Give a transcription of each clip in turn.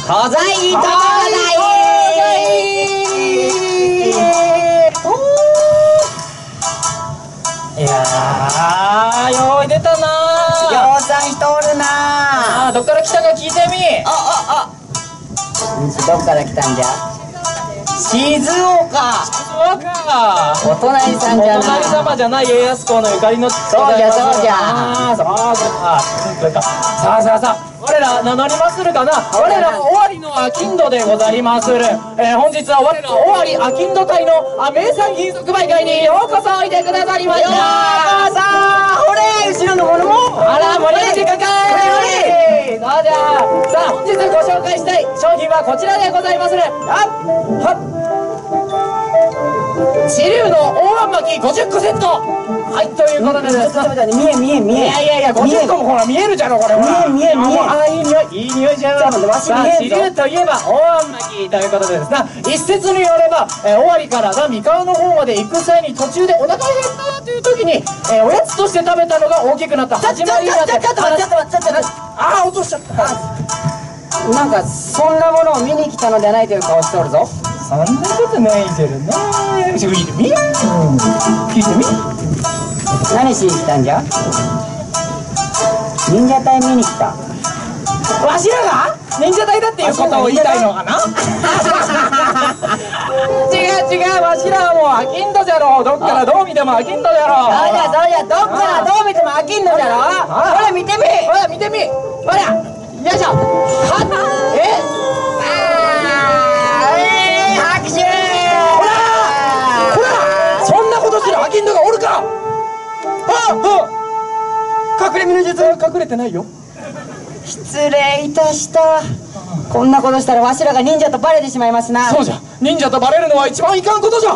東西いやー、よい出たなー。 ようさん人おるなどっから来たか聞いてみ。 どっから来たんじゃ。静岡。 そうか。 お隣さんじゃお隣様じゃない家康公のゆかりの地。 そうじゃそうじゃ。 そうか。さあさあさあ、我ら名乗りまするかな。我ら尾張の商人でござりまする。本日は我ら尾張商人隊の名産品即売会にようこそおいでくださりました。ようこそ。 ほれ、後ろのものも。 あら、盛り上げていくかい。そうじゃ。さあ、本日ご紹介したい商品はこちらでございまする。支流の大あん巻き50個セット。はい、ということでですね。 見え。 いや、50個もほら見えるじゃろ、これは。 見え。 あ、いい匂いじゃろ。さあ、支流といえば大あん巻きということでですね。一説によれば、尾張からが三河の方まで行く際に途中でお腹が減ったという時に、おやつとして食べたのが大きくなった始まりだって。 ちょっと待って。 あ、落としちゃった。 なんかそんなものを見に来たのではないという顔しておるぞ。 そんなことないじゃろな。聞いてみ。 何しに来たんじゃ。忍者隊見に来た。 わしらが忍者隊だっていうことを言いたいのかな。違う、わしらはもう商人じゃろ。どっからどう見ても商人じゃろ。 そうじゃ、どっからどう見ても商人じゃろ。ほら見てみ。 ほら、よいしょ。 拍手。 ほら、そんなことする商人がおるか。隠れ身の術は隠れてないよ。 失礼いたした。こんなことしたらわしらが忍者とバレてしまいますな。 そうじゃ、忍者とバレるのは一番いかんことじゃ。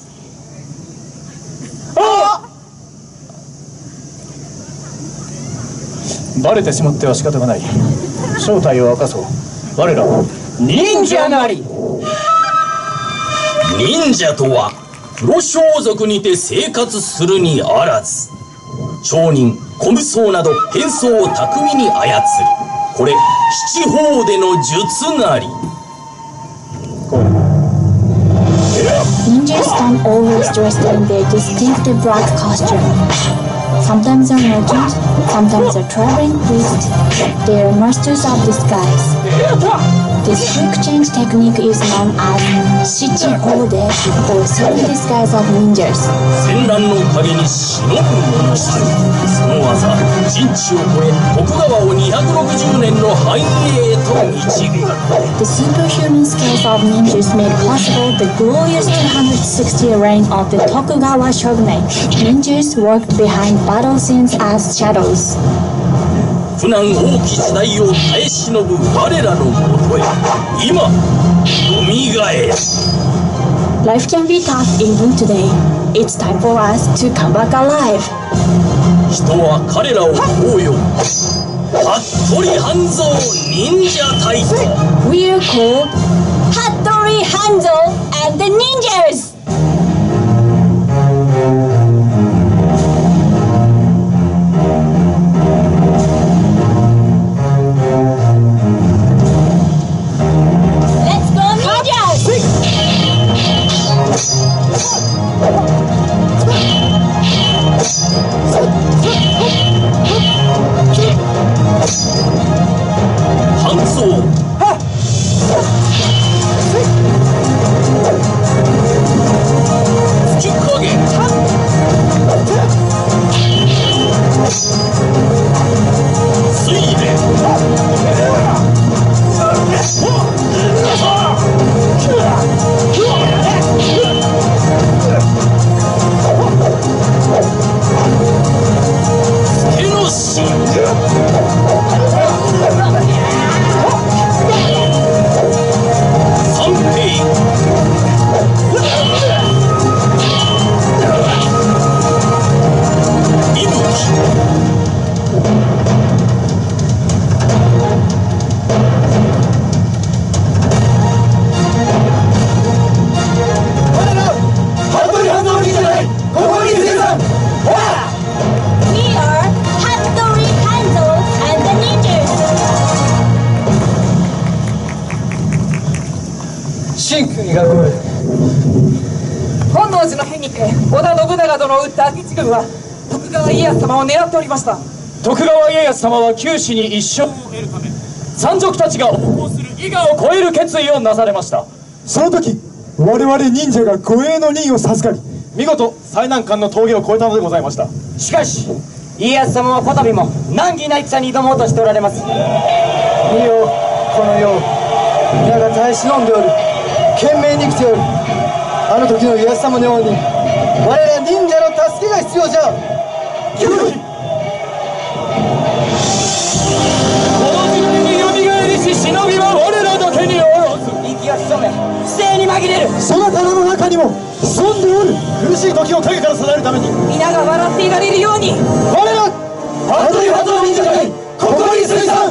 バレてしまっては仕方がない。正体を明かそう。我らは忍者なり。 忍者とは黒装束にて生活するにあらず、町人小武装など変装を巧みに操る、これ七宝での術なり。 Ninjas don't always dress in their distinctive black costume. Sometimes they're merchants, sometimes they're traveling priests. They're masters of disguise. This quick change technique is known as Shichihode, or sudden disguise of ninjas. 戦乱の陰に忍ぶ者たる。その技、人知を超え徳川を260年の繁栄へと導く。 The superhuman skills of ninjas made possible the glorious 260 reign of the Tokugawa shogunate. Ninjas worked behind battle scenes as shadows. 苦難多き時代を耐え忍ぶ我らのもとへ、今よみがえる。 Life can be tough even today. It's time for us to come back alive. 人は彼らを追うよ。服部半蔵忍者隊。 We're called Hattori Hanzo and the Ninjas! Let's go Ninjas! 半蔵。吹き影。水蓮。手の芯。三平。 神君が来い。 本能寺の変にて織田信長殿を撃った明智軍は徳川家康様を狙っておりました。 徳川家康様は九死に一生を得るため山賊たちが横行する伊賀を超える決意をなされました。 その時我々忍者が護衛の任を授かり、見事最難関の峠を越えたのでございました。 しかし家康様はこたびも難儀な戦に挑もうとしておられます。 見よこの世を皆が耐え忍んでおる、懸命に生きておる。あの時の家康様のように我ら忍者の助けが必要じゃ。 この時代によみがえりし忍びは我らだけにおろず、 息を潜め不正に紛れる。 そなたらの中にも潜んでおる。苦しい時を影から支えるために皆が笑っていられるように我ら服部半蔵忍者隊ここに水産。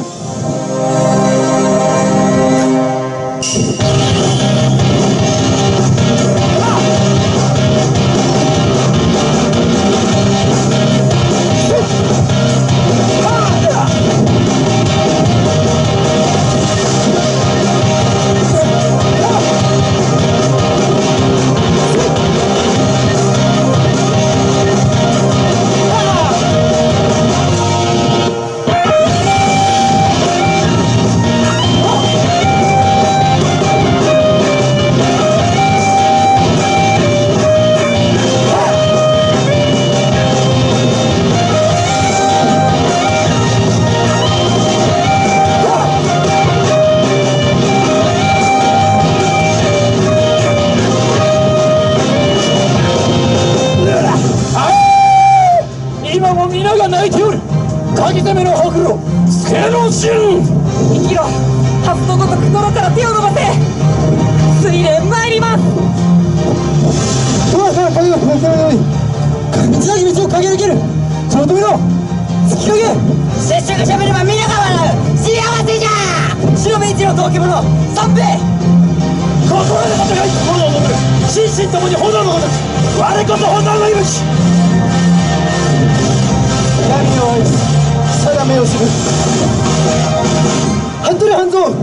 今も皆が泣いておる。鍵攻めのほくろ助の陣。 生きろ。ハスのごとく泥から手を伸ばせ。水蓮参ります。 そうそう、鍵を止めないように道なき道を駆け抜ける。その止めろ突きかけ。 拙者がしゃべれば皆が笑う。幸せじゃ。白目一の同期者三兵衛。 ここまで戦い炎を潜る。心身ともに炎のごとく我こそ炎の息吹。 闇を愛し定めをする服部半蔵。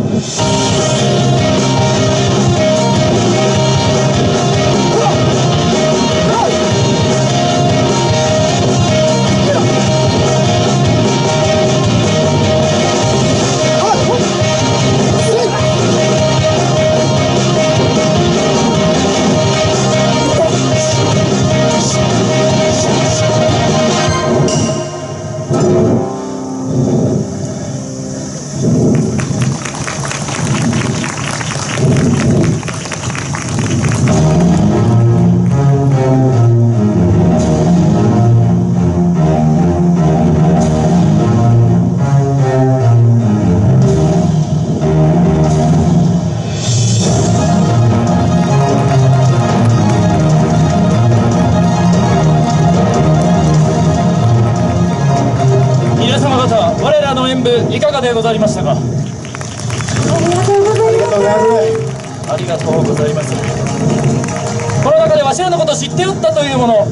いかがでございましたか。 ありがとうございます。 ありがとうございます。この中でわしらのこと知っておったというもの。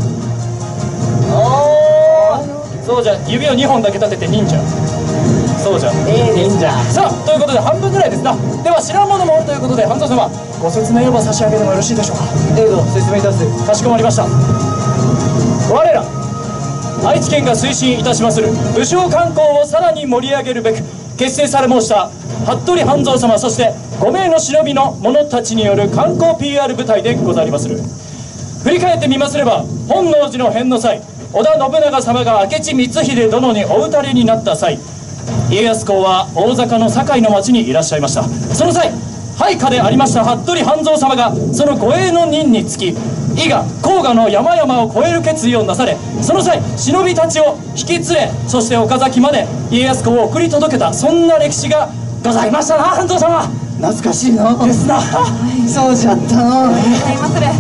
そうじゃ、指を2本だけ立てて忍者。そうじゃ、忍者。さあ、ということで半分ぐらいですな。では知らんものもおるということで、半蔵様ご説明を差し上げてもよろしいでしょうか。 どうぞ説明いたす。 かしこまりました。我ら愛知県が推進いたしまする武将観光をさらに盛り上げるべく結成され申した服部半蔵様、そして5名の忍びの者たちによる観光 PR 部隊でござりまする。振り返ってみますれば、本能寺の変の際、織田信長様が明智光秀殿にお討たれになった際、家康公は大阪の堺の町にいらっしゃいました。その際配下でありました服部半蔵様がその護衛の任につき、伊賀甲賀の山々を越える決意をなされ、その際忍びたちを引き連れ、そして岡崎まで家康公を送り届けた、そんな歴史がございましたな。半蔵様懐かしいな。 ですな。 そうじゃったな。 ございまする。はい。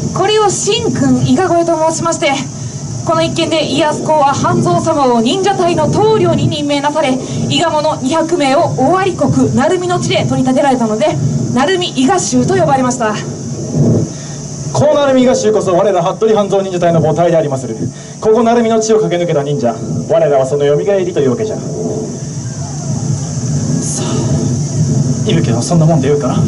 これを神君伊賀越えと申しまして、この一件で家康公は半蔵様を忍者隊の統領に任命なされ、伊賀者200名を尾張国鳴海の地で取り立てられたので、鳴海伊賀衆と呼ばれました。 この鳴海伊賀衆こそ我ら服部半蔵忍者隊の母体でありまする。ここ鳴海の地を駆け抜けた忍者、我らはその蘇りというわけじゃ。さあいぶきはそんなもんで言うから。はい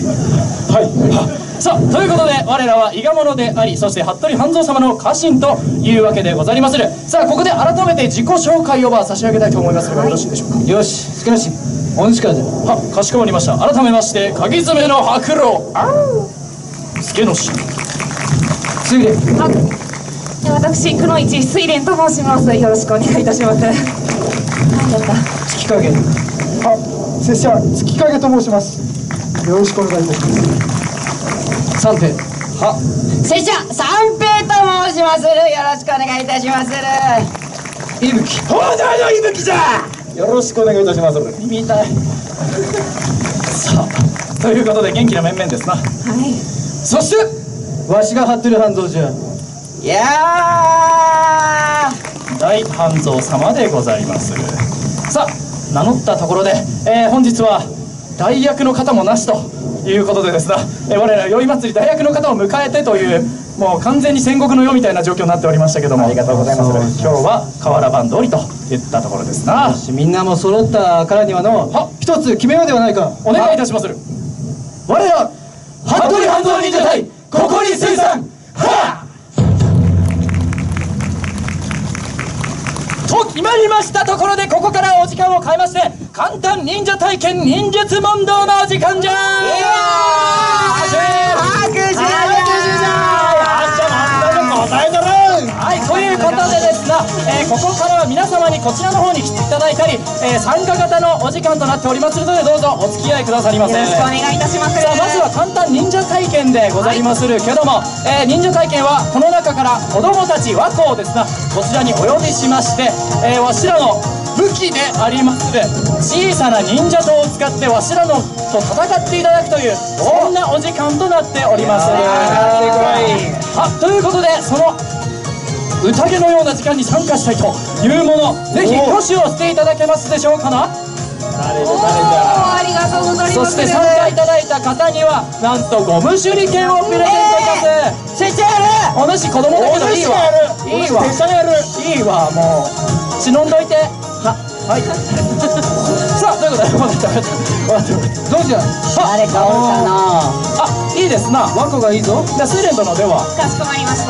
。さあ、ということで我らは伊賀者であり、そして服部半蔵様の家臣というわけでござりまする。さあ、ここで改めて自己紹介を差し上げたいと思いますが、よろしいでしょうか。 よし、好きなしお主からじゃ。 は、かしこまりました。改めまして鍵爪の白狼助のしついで。 私くのいち睡蓮と申します。よろしくお願いいたします。 月影。拙者月影と申します。よろしくお願いいたします。三平。 拙者三平と申しまする。よろしくお願いいたしまする。 いぶき。 東大のいぶきじゃ。 よろしくお願いいたします。 耳痛い。さあ、ということで元気な面々ですな。 はい。 そしてわしが服部半蔵じゃ。 いや大半蔵様でございまする。さあ、名乗ったところで、本日は代役の方もなしということでですな、我ら宵祭り代役の方を迎えてという、もう完全に戦国の世みたいな状況になっておりましたけども、ありがとうございます。今日は河原番通りといったところですな。 みんなも揃ったからにはの一つ決めようではないか。 お願いいたしまする。我ら服部半蔵忍者隊ここに生産はっと決まりましたところで、ここからお時間を変えまして、簡単忍者体験忍術問答のお時間じゃー。 拍手じゃはい、ということでですな、ここからは皆様にこちらの方に来ていただいたり、参加型のお時間となっておりますので、どうぞお付き合いくださりませ。 よろしくお願いいたします。 さあ、まずは簡単忍者体験でございまするけども、忍者体験はこの中から子供たち和光をですな、こちらにお呼びしまして、わしらの武器であります小さな忍者刀を使ってわしらのと戦っていただくという、そんなお時間となっております。ということで、その宴のような時間に参加したいというもの、ぜひ挙手をしていただけますでしょうかな。 ありがとうございます。 そして参加いただいた方にはなんとゴム手裏剣をプレゼントいたす。 拙者やる。 お主子供だけどいいわ。いいわ。いいわ、もう忍んどいて。はい。さあ、ということで分かったどうじゃ。 誰かおるかな。 あ、いいですな。 和子がいいぞ。 じゃあ睡蓮殿では。 かしこまりました。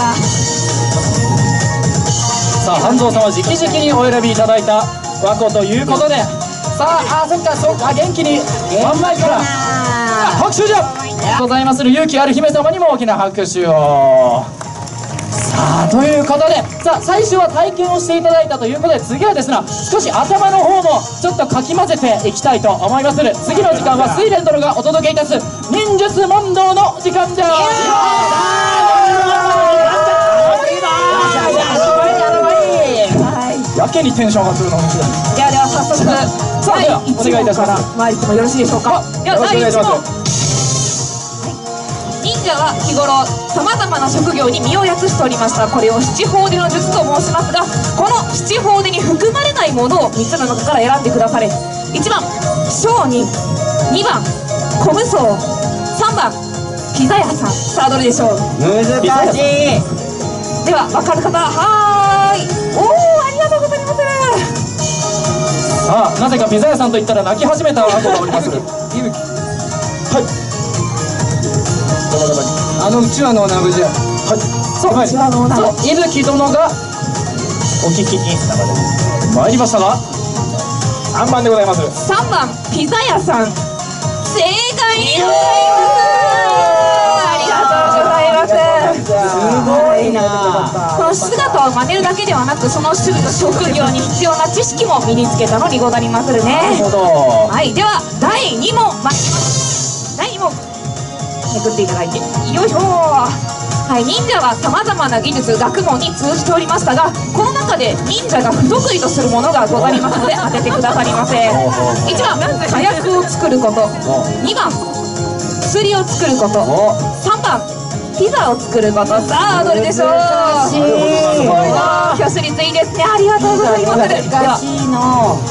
さあ、半蔵様直々にお選びいただいた和子ということで、さあ、そっか、元気に真ん前から拍手じゃございまする。勇気ある姫様にも大きな拍手を。さあ、ということで、さあ、最初は体験をしていただいたということで、次はですね、少し頭の方もちょっとかき混ぜていきたいと思いまする。次の時間は睡蓮殿がお届けいたす忍術問答の時間じゃ。やけにテンションがするの面白い。 では早速、 さあ、ではお願いいたします。 参ってもよろしいでしょうか。では第1問。忍者は日頃さまざまな職業に身を訳しておりました。これを七宝手の術と申しますが、この七宝手に含まれないものを3つの中から選んでくだされ。1番商人、2番小武装、3番ピザ屋さん。さあ、どれでしょう。 難しい。 では分かる方、はーい。ありがとうございます。 さあ、なぜかピザ屋さんと言ったら泣き始めた子がおりまする。 いぶき。はい。うちわの女子じゃ。はい。 そう、うちわの女子。いぶき殿がお聞きに参りましたが、3番でございます。 3番ピザ屋さん、正解にございます。ありがとうございます。 すごいな。 この姿を真似るだけではなく、その職業に必要な知識も身につけたのにござりまするね。 なるほど。 はい、では第2問参ります。第2問めくっていただいて、よいしょ。はい、忍者はさまざまな技術学問に通じておりましたが、この中で忍者が不得意とするものがござりますので当ててくださりませ。1番火薬を作ること、2番薬を作ること、3番ピザを作ること。さあ、どれでしょう。すごいな。挙手率いいですね。ありがとうございます。 難しいの。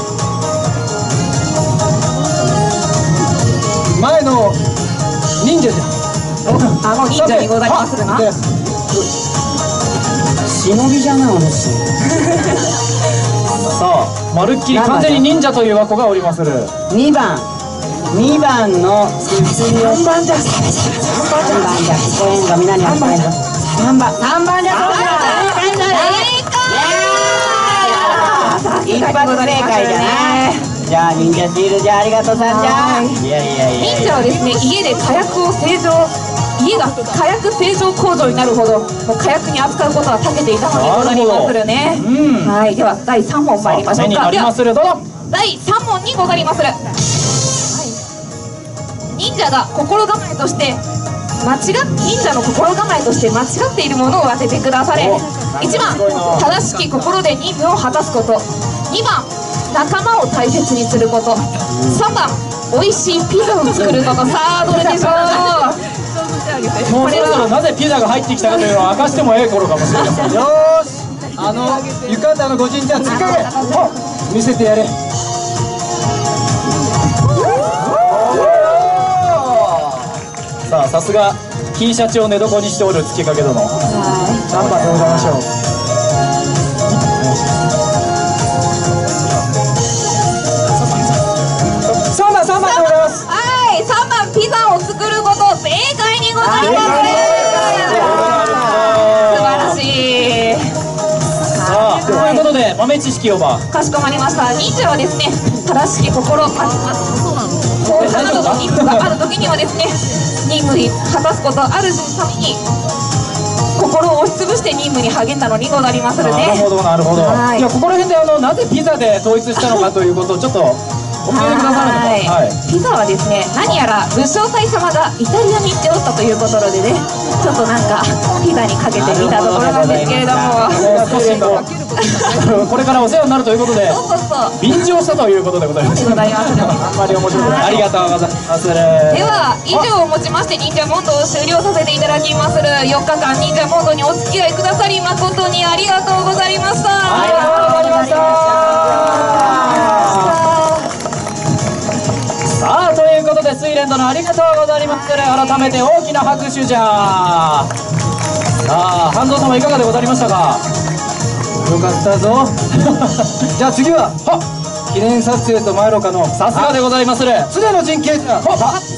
前の忍者じゃ。 忍者にございまするな。 忍びじゃない、お主。 さあ、まるっきり完全に忍者という和子がおりまする。 2番 2番の3番じゃ聞こえんぞ、みんなには聞こえんぞ。3番じゃ一発正解じゃな。じゃあ忍者シールじゃありがとうさんじゃ。いや忍者はですね、家で火薬を製造、家が火薬製造工場になるほど火薬に扱うことは長けていたのでございまするね。はい、では第3問参りましょうか。では第3問にございまする。忍者が心構えとして忍者の心構えとして間違っているものを当ててくだされ。1番正しき心で任務を果たすこと、2番仲間を大切にすること、3番美味しいピザを作ること。さあどれでしょう。 もうそろそろなぜピザが入ってきたかというのを明かしてもええ頃かもしれません。 よーし、浴衣のご神社つりかけ見せてやれ。 さあさすが金シャチを寝床にしておる月影殿。 3番でございましょう。3番でございます。 はい、3番ピザを作ること、正解にございます。素晴らしい。 さあということで豆知識をばかしこまりました。忍者はですね、正しき心、放射などの任務がある時にはですね、任務に果たすこと、あるために心を押しつぶして任務に励んだのにございまするね。 なるほどなるほど。 はい、 いやここら辺でなぜピザで統一したのかということをちょっと教えてくださるのか。はい、 ピザはですね、何やら武将隊様がイタリアに行っておったということでね、ちょっとなんかピザにかけてみたところなんですけれども、 少しこれからお世話になるということで便乗したということでございます。あんまり面白くない。ありがとうございます。 では以上をもちまして忍者モンドを終了させていただきまする。4日間忍者モンドにお付き合いくださり誠にありがとうございました。 ありがとうございました。さあということで睡蓮殿ありがとうございます。改めて大きな拍手じゃ。さあ半蔵様いかがでございましたか。 よかったぞ。じゃあ次は記念撮影と参ろうかの。 さすがでございまする。 常の陣形じゃ。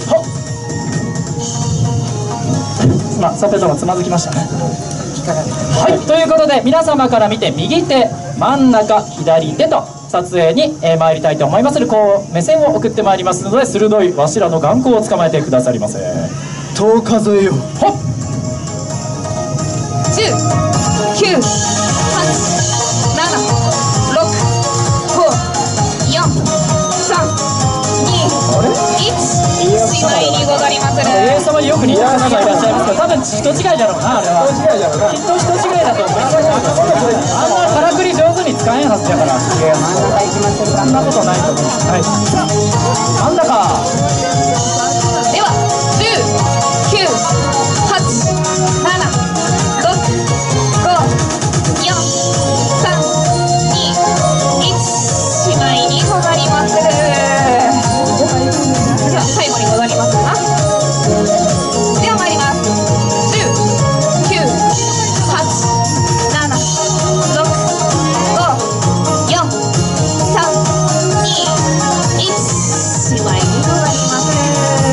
さてともつまずきましたね。はいということで皆様から見て右手真ん中左手と撮影に参りたいと思いまする。こう目線を送ってまいりますので鋭いわしらの眼光を捕まえてくださりませ。 10数えよう。 10、9、8、7、6、5、4、3、2、1、しまいにござりまする。 上様によく似た方がいらっしゃいますけど、多分人違いだろうな。あれは人違いだろうな。きっと人違いだと思う。あんなからくり上手に使えんはずだから。真ん中行きましょう。そんなことないと思う。はい。真ん中。 では10、9、8、7、6、5、4、3、2、1、しまいにござりまする。では最後にござりますな。では参ります。10、9、8、7、6、5、4、3、2、1、しまいにござりまする。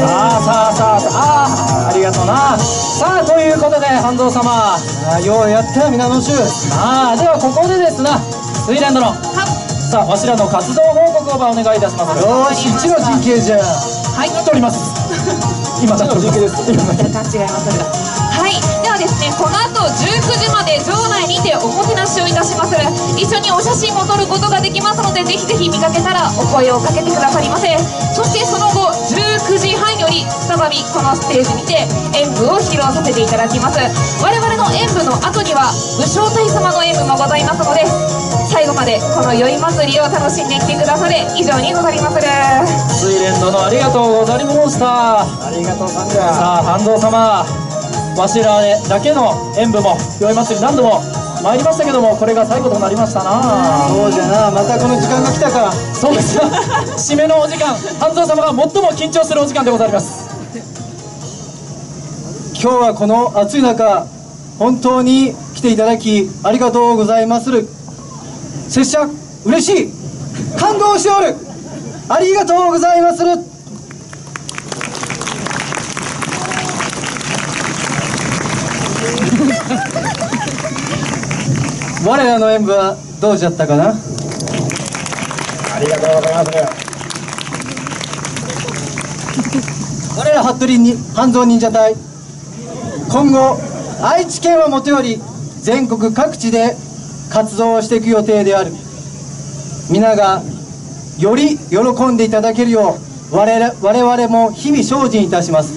ありがとうな。さあということで半蔵様ようやった皆の衆。 ではここでですな睡蓮殿さあわしらの活動報告をお願いいたします。 よーし一の陣形じゃ。 はい取ります。今ちょっと陣形です。 勘違いまする。はい、ではですね、この後19時まで場内にておもてなしをいたしまする。一緒にお写真も撮ることができますので、ぜひぜひ見かけたらお声をかけてくださりませ。そしてその後19時半より再びこのステージにて演舞を披露させていただきます。我々の演舞の後には武将隊様の演舞もございますので、最後までこの宵祭りを楽しんできてくだされ。以上にござりまする。 睡蓮殿ありがとうございました。 ありがとうさんじゃ。 さあ半蔵様わしらだけの演舞も宵祭り何度も参りましたけども、これが最後となりましたな。 そうじゃな、またこの時間が来たか。 そうです締めのお時間、半蔵様が最も緊張するお時間でございます。 今日はこの暑い中本当に来ていただきありがとうございまする。拙者嬉しい、感動しておる、ありがとうございまする。 我らの演舞はどうじゃったかな。 ありがとうございます。 我ら服部に半蔵忍者隊、今後愛知県はもとより全国各地で活動をしていく予定である。皆がより喜んでいただけるよう我々も日々精進いたします。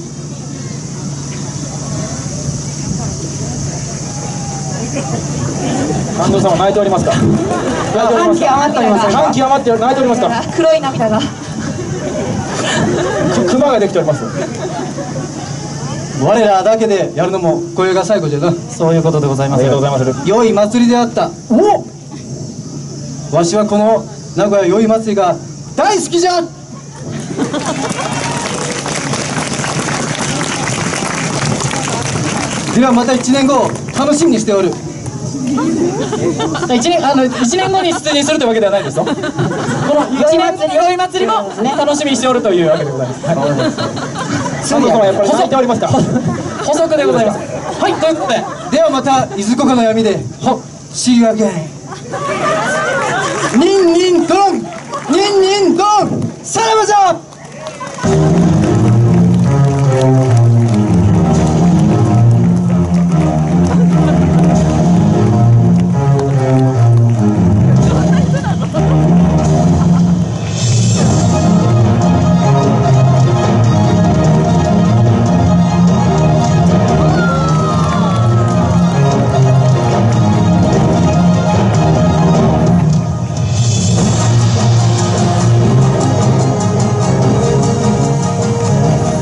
半蔵様泣いておりますか。泣いておりますか。 感極まっております。 感極まって泣いておりますか。 黒い涙が。 熊ができております。 我らだけでやるのもこれが最後じゃな。 そういうことでございます。ありがとうございます。 良い祭りであった。わしはこの名古屋宵祭りが大好きじゃ。ではまた1年後楽しみにしておる。 1年後に出演するというわけではないですよ。この1年後の宵祭りも楽しみにしておるというわけでございます。半蔵様やっぱり泣いておりますか。補足でございます。はい、ということで。 ではまたいずこかの闇でSee you again。ニンニンドンニンニンドンさらばじゃ。